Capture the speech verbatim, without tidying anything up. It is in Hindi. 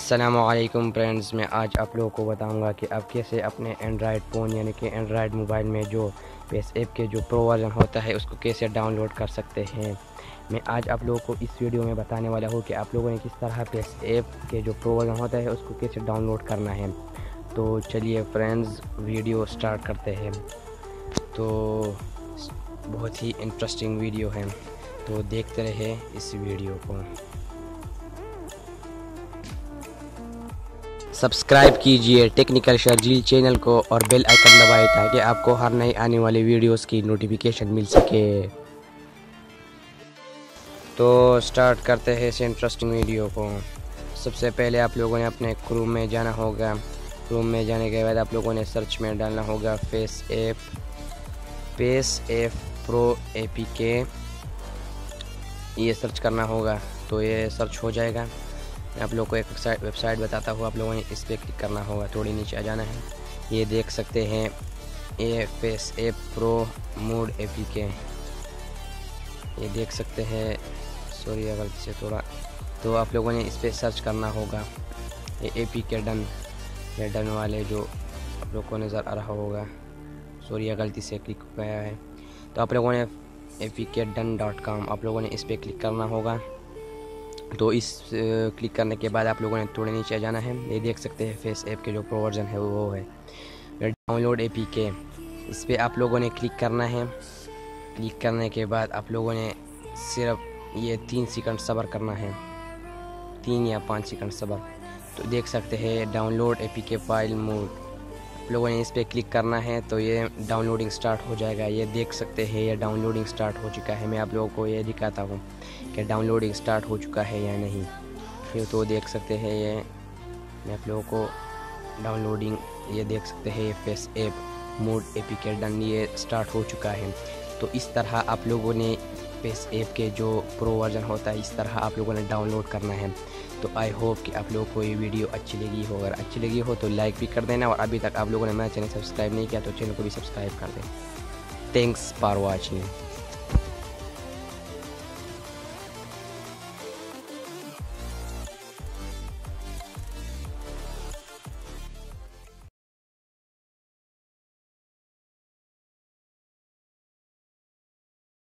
अस्सलामुअलैकुम फ्रेंड्स, मैं आज आप लोगों को बताऊंगा कि आप कैसे अपने एंड्रॉयड फ़ोन यानी कि एंड्रॉयड मोबाइल में जो फेस ऐप के जो प्रो वर्जन होता है उसको कैसे डाउनलोड कर सकते हैं। मैं आज आप लोगों को इस वीडियो में बताने वाला हूं कि आप लोगों ने किस तरह फेस ऐप के जो प्रो वर्जन होता है उसको कैसे डाउनलोड करना है। तो चलिए फ्रेंड्स, वीडियो स्टार्ट करते हैं। तो बहुत ही इंटरेस्टिंग वीडियो है, तो देखते रहे इस वीडियो को। सब्सक्राइब कीजिए टेक्निकल शर्जील चैनल को और बेल आइकन दबाएं ताकि आपको हर नई आने वाली वीडियोस की नोटिफिकेशन मिल सके। तो स्टार्ट करते हैं इस इंटरेस्टिंग वीडियो को। सबसे पहले आप लोगों ने अपने क्रोम में जाना होगा। क्रोम में जाने के बाद आप लोगों ने सर्च में डालना होगा face app face app pro A P K, ये सर्च करना होगा। तो ये सर्च हो जाएगा। मैं आप लोगों को एक वेबसाइट बताता हूँ, आप लोगों ने इस पर क्लिक करना होगा, थोड़ी नीचे आ जाना है। ये देख सकते हैं ये face app pro mod A P K, ये देख सकते हैं। सॉरी गलती से थोड़ा, तो आप लोगों ने इस पर सर्च करना होगा। ये ए पी के डन, ये डन वाले जो आप लोगों को नज़र आ रहा होगा। सॉरी गलती से क्लिक हो गया है। तो आप लोगों ने A P K done dot com आप लोगों ने इस पर क्लिक करना होगा। तो इस क्लिक करने के बाद आप लोगों ने थोड़े नीचे जाना है। ये देख सकते हैं फेस ऐप के जो प्रो वर्जन है वो है डाउनलोड ए पी के। इस पर आप लोगों ने क्लिक करना है। क्लिक करने के बाद आप लोगों ने सिर्फ ये तीन सेकंड सब्र करना है, तीन या पाँच सेकंड सब्र। तो देख सकते हैं download A P K file mod, आप लोगों ने इस पर क्लिक करना है। तो ये डाउनलोडिंग स्टार्ट हो जाएगा। ये देख सकते हैं ये डाउनलोडिंग स्टार्ट हो चुका है। मैं आप लोगों को ये दिखाता हूँ कि डाउनलोडिंग स्टार्ट हो चुका है या नहीं। फिर तो देख सकते हैं ये मैं आप लोगों को डाउनलोडिंग, ये देख सकते हैं face app mod A P K done, ये स्टार्ट हो चुका है। तो इस तरह आप लोगों ने फेस ऐप के जो प्रो वर्जन होता है इस तरह आप लोगों ने डाउनलोड करना है। तो आई होप कि आप लोगों को ये वीडियो अच्छी लगी हो। अगर अच्छी लगी हो तो लाइक भी कर देना, और अभी तक आप लोगों ने मेरा चैनल सब्सक्राइब नहीं किया तो चैनल को भी सब्सक्राइब कर दें। Thanks for watching.